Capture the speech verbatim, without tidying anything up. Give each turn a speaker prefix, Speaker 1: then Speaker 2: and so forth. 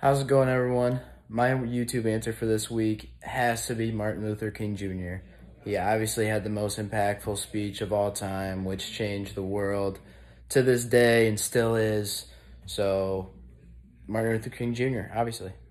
Speaker 1: How's it going, everyone? My YouTube answer for this week has to be Martin Luther King Junior He obviously had the most impactful speech of all time, which changed the world to this day and still is. So, Martin Luther King Junior, obviously.